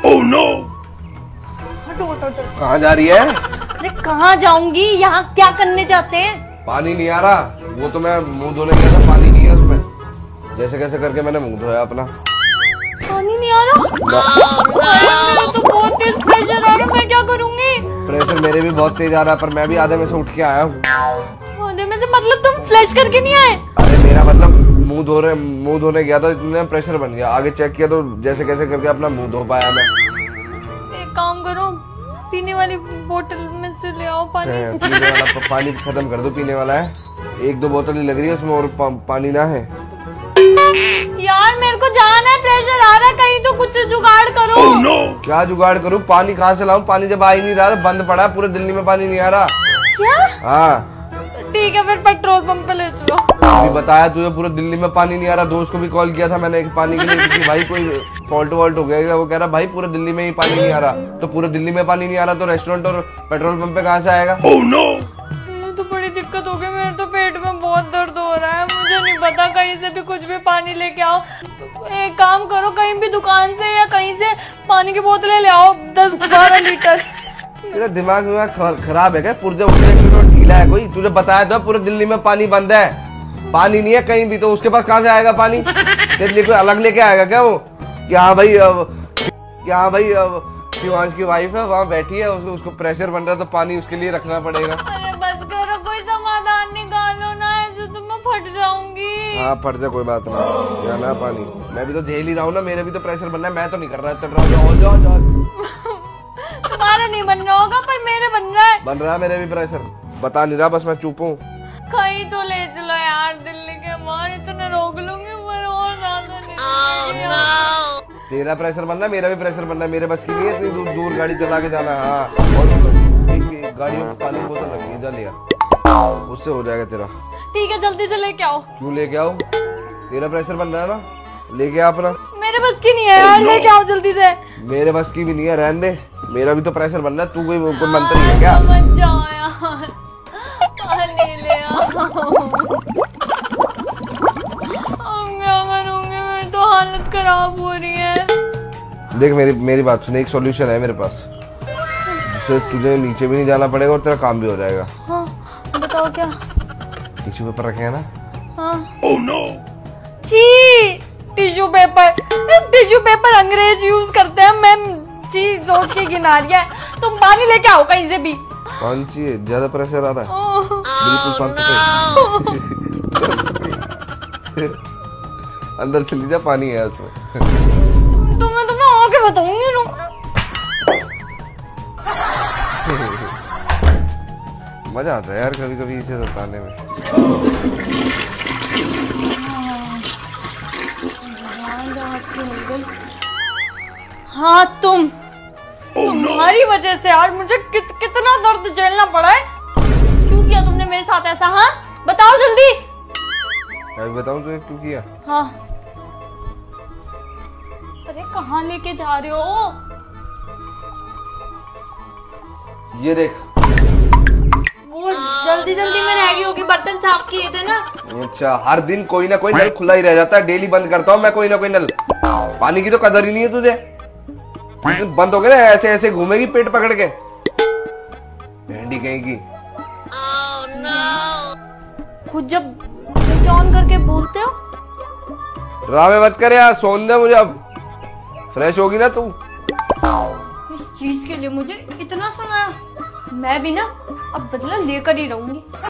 Oh no! हटो हटो चल। कहाँ जा रही है? अरे कहाँ जाऊंगी, यहाँ क्या करने जाते हैं? पानी नहीं आ रहा। वो तो मैं मुंह धोने गया था, पानी नहीं है उसमें। जैसे कैसे करके मैंने मुंह धोया अपना। पानी नहीं आ रहा? मेरा तो बहुत तेज प्रेशर आ रहा, मैं क्या करूंगी? प्रेशर मेरे भी बहुत तेज आ रहा है, पर मैं भी आधे में से उठ के आया हूँ। आधे में से मतलब तुम फ्लश करके नहीं आए? अरे मेरा मतलब मुंह धोने गया था, इतने प्रेशर बन गया। आगे चेक किया तो जैसे कैसे करके अपना मुंह धो पाया मैं। एक काम करो, पीने वाली बोतल में से ले आओ पानी। पीने वाला पानी खत्म कर दो, पीने वाला है। एक दो बोतल ही लग रही है उसमें, और पानी ना है। यार मेरे को जाना है, प्रेशर आ रहा है, कहीं तो कुछ जुगाड़ करो। Oh no! क्या जुगाड़ करूँ? पानी कहाँ से लाऊं? पानी जब आ ही नहीं रहा, बंद पड़ा है, पूरे दिल्ली में पानी नहीं आ रहा। क्या? हाँ ठीक है, फिर पेट्रोल पंप पे ले चलो। अभी बताया तुझे, पूरे दिल्ली में पानी नहीं आ रहा। दोस्त को भी कॉल किया था मैंने पानी के लिए, क्योंकि भाई कोई फॉल्ट वॉल्ट हो गया। वो कह रहा भाई पूरे दिल्ली में ही पानी नहीं आ रहा। तो पूरे दिल्ली में पानी नहीं आ रहा तो रेस्टोरेंट और पेट्रोल पंप पे कहाँ से आएगा? Oh no! ये तो बड़ी दिक्कत हो गई, मेरे तो पेट में बहुत दर्द हो रहा है। मुझे नहीं पता, कहीं से भी कुछ भी पानी लेके आओ। एक काम करो, कहीं भी दुकान से या कहीं से पानी की बोतलें ले आओ, 10-12 लीटर। तेरा दिमाग खराब है क्या? पुर्जे ढीला है कोई? तुझे बताया था पूरे दिल्ली में पानी बंद है, पानी नहीं है कहीं भी। तो उसके पास कहाँ से आएगा पानी? तेरे लिए कोई अलग लेके आएगा क्या वो? कि हाँ भाई शिवांश की वाइफ है, वहाँ बैठी है, उसको प्रेशर बन रहा है तो पानी उसके लिए रखना पड़ेगा। अरे बस करो, कोई समाधान निकालो ना, ऐसे तो मैं फट जाऊंगी। हाँ फट जा, कोई बात नहीं, जाना पानी। मैं भी तो झेल ही रहा हूँ ना, मेरे भी तो प्रेशर बनना है। मैं तो नहीं कर रहा। तुम्हारा नहीं बन रहा होगा, पर मेरे बन रहा है। बन रहा है मेरे भी प्रेशर, बता नहीं रहा, बस मैं चुप हूँ। कहीं तो ले चलो यार, दिल्ली के बाहर इतने रोक लूंगी, पर और ज्यादा नहीं। तेरा प्रेशर बनना है, मेरा भी प्रेशर बनना है। मेरे बस की नहीं है इतनी दूर गाड़ी चला के जाना। हाँ और एक गाड़ियों में पानी की बोतल रखी है, जा लिया, उससे हो जाएगा तेरा। ठीक है, जल्दी से लेके आओ। क्यों लेके आओ? तेरा प्रेशर बन रहा है ना, लेके आ अपना। मेरे बस की नहीं है यार, लेके आओ जल्दी से। मेरे बस की भी नहीं है, रहने दे, मेरा भी तो प्रेशर बनना है। तू कोई मंत्री है क्या? मत जाओ यार, पानी ले आओ। अब क्या करूंगी, मेरी तो हालत खराब हो रही है। देख मेरी बात सुन, एक सॉल्यूशन है मेरे पास, जिससे तुझे नीचे भी नहीं जाना पड़ेगा और तेरा काम भी हो जाएगा। हाँ बताओ क्या? टिश्यू पेपर रखे हैं ना? हाँ। Oh no! जी टिश्यू पेपर, टिश्यू पेपर अंग्रेज यूज करते हैं। मैं चीज सोच के गिना रही है, तुम पानी लेके आओ कहीं से भी। पानी चाहिए? ज्यादा प्रेशर आ रहा है? ओह, बिल्कुल शांत से अंदर चली जा, पानी है उसमें। तुम्हें तो मैं आके बताऊंगी ना। मजा आता है यार कभी कभी इसे बताने में। हाँ तुम्हारी वजह से यार मुझे कितना दर्द झेलना पड़ा है। क्यों किया तुमने मेरे साथ ऐसा? हाँ बताओ जल्दी। मैं बताऊं तुझे क्यों किया? हाँ। अरे कहाँ लेके जा रहे हो? ये देख, वो जल्दी जल्दी में रह गई होगी, बर्तन साफ किए थे ना। अच्छा, हर दिन कोई ना कोई नल खुला ही रह जाता है, डेली बंद करता हूँ मैं कोई ना कोई नल। पानी की तो कदर ही नहीं है तुझे। बंद हो गए ना, ऐसे ऐसे घूमेगी पेट पकड़ के, भेंडी कहीं की। खुद जब स्विच ऑन करके बोलते हो। ड्रामे मत कर यार, सोन दे मुझे अब, फ्रेश होगी ना तू। इस चीज के लिए मुझे इतना सुनाया, मैं भी ना अब बदला लेकर ही रहूंगी।